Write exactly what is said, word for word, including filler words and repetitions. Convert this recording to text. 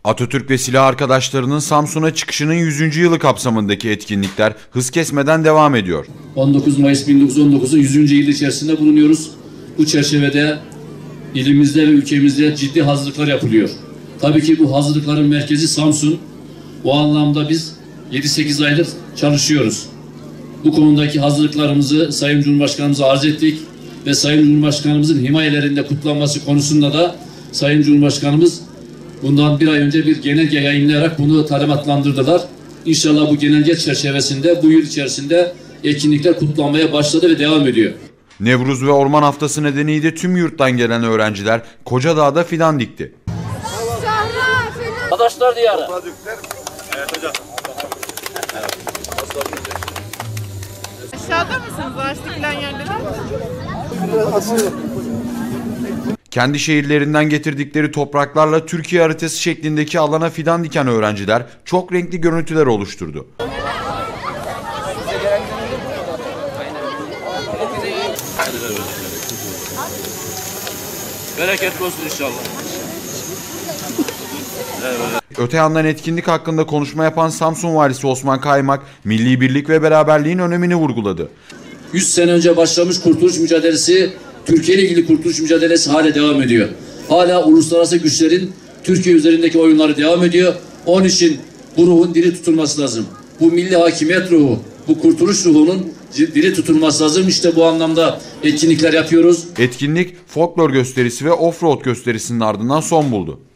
Atatürk ve silah arkadaşlarının Samsun'a çıkışının yüzüncü yılı kapsamındaki etkinlikler hız kesmeden devam ediyor. on dokuz Mayıs bin dokuz yüz on dokuz'un yüzüncü yılı içerisinde bulunuyoruz. Bu çerçevede ilimizde ve ülkemizde ciddi hazırlıklar yapılıyor. Tabii ki bu hazırlıkların merkezi Samsun. Bu anlamda biz yedi sekiz aydır çalışıyoruz. Bu konudaki hazırlıklarımızı Sayın Cumhurbaşkanımıza arz ettik ve Sayın Cumhurbaşkanımızın himayelerinde kutlanması konusunda da Sayın Cumhurbaşkanımız bundan bir ay önce bir genelge yayınlayarak bunu talimatlandırdılar. İnşallah bu genelge çerçevesinde bu yıl içerisinde etkinlikler kutlanmaya başladı ve devam ediyor. Nevruz ve Orman Haftası nedeniyle tüm yurttan gelen öğrenciler Kocadağ'da fidan dikti. Arkadaşlar diyarı. Evet hocam. Aşağıda mısınız ağaç dikilen yerlere? Kendi şehirlerinden getirdikleri topraklarla Türkiye haritası şeklindeki alana fidan diken öğrenciler çok renkli görüntüler oluşturdu. Bereketli olsun inşallah. Öte yandan etkinlik hakkında konuşma yapan Samsun Valisi Osman Kaymak, milli birlik ve beraberliğin önemini vurguladı. yüz sene önce başlamış kurtuluş mücadelesi, Türkiye ile ilgili kurtuluş mücadelesi hala devam ediyor. Hala uluslararası güçlerin Türkiye üzerindeki oyunları devam ediyor. Onun için bu ruhun diri tutulması lazım. Bu milli hakimiyet ruhu, bu kurtuluş ruhunun diri tutulması lazım. İşte bu anlamda etkinlikler yapıyoruz. Etkinlik folklor gösterisi ve offroad gösterisinin ardından son buldu.